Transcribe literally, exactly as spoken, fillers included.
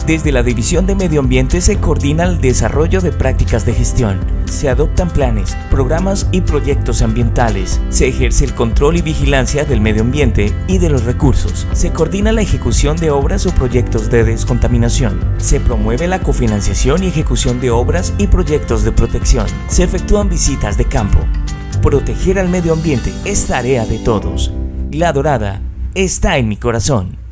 Desde la División de Medio Ambiente se coordina el desarrollo de prácticas de gestión, se adoptan planes, programas y proyectos ambientales, se ejerce el control y vigilancia del medio ambiente y de los recursos, se coordina la ejecución de obras o proyectos de descontaminación, se promueve la cofinanciación y ejecución de obras y proyectos de protección, se efectúan visitas de campo. Proteger al medio ambiente es tarea de todos. La Dorada está en mi corazón.